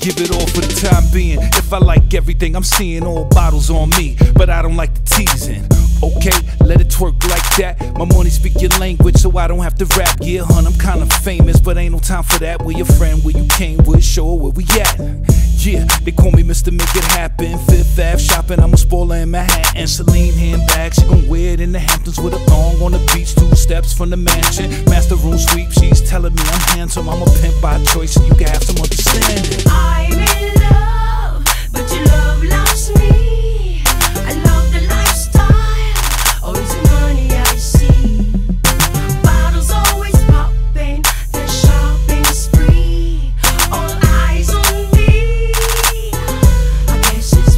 give it all for the time being. If I like everything I'm seeing, all bottles on me, but I don't like the teasing. Okay, let it twerk like that. My money speak your language, so I don't have to rap. Yeah, hun, I'm kinda famous, but ain't no time for that. Where your friend, where you came with, show where we at. Yeah, they call me Mr. Make It Happen. Fifth Ave shopping, I'm a spoiler in Manhattan. Celine handbag, she gon' wear it in the Hamptons with a thong on the beach, 2 steps from the mansion. Master room sweep, she's telling me I'm handsome. I'm a pimp by choice, so you can have some understanding. I'm in love, but your love loves me. I love the lifestyle, always the money I see. Bottles always popping, the shopping spree. All eyes on me, I guess it's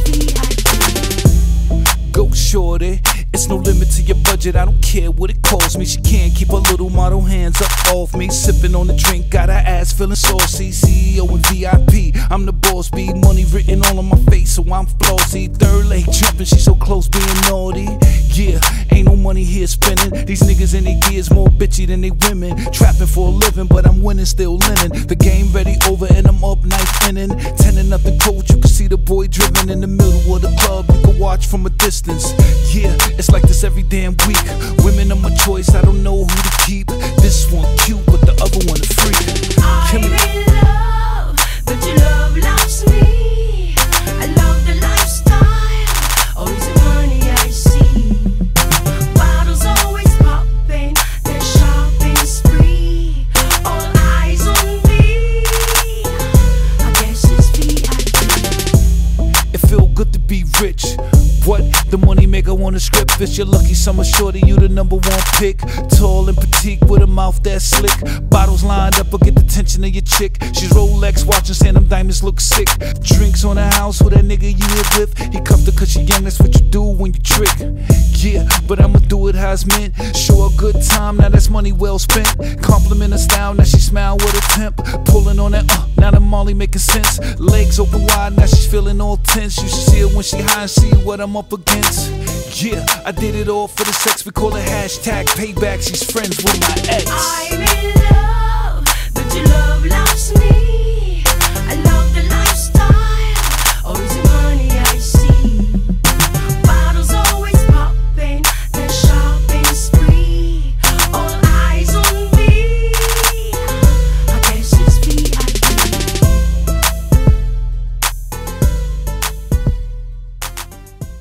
VIP. Go shorty, it's no limit to your budget, I don't care what it costs me. She can't keep her little model hands up off me. Sipping on the drink, got her ass feeling saucy. CEO and VIP, I'm the boss, be money written all on my face, so I'm flossy. Third leg jumping, she so close being naughty. Yeah, ain't no money here spending. These niggas in their gears more bitchy than they women. Trapping for a living, but I'm winning, still linen. The game ready over and I'm up, ninth inning. 10-0 coach, you can see the boy driven in the middle of the club. You can watch from a distance. Yeah, it's like this every damn week. Women are my choice, I don't know who to keep. This one cute, but the other one a freak. I'm in love, but your love loves me. I love the lifestyle, always the money I see. Bottles always popping, the shopping spree. All eyes on me, I guess it's VIP. It feel good to be rich. What? The money maker on the script. It's your lucky summer shorty, you the #1 pick. Tall and petite with a mouth that's slick. Bottles lined up, will get the attention of your chick. She's Rolex watching, saying them diamonds look sick. Drinks on the house with that nigga you live with. He cuffed her cause she young, that's what you do when you trick. Yeah, but I'ma do it how it's meant. Show a good time, now that's money well spent. Compliment her style, now she smile with a temp. Pulling on that, now the Molly making sense. Legs open wide, now she's feeling all tense. You should see her when she high and see what I'm up against. Yeah, I did it all for the sex, we call it hashtag payback. She's friends with my ex. I'm in love.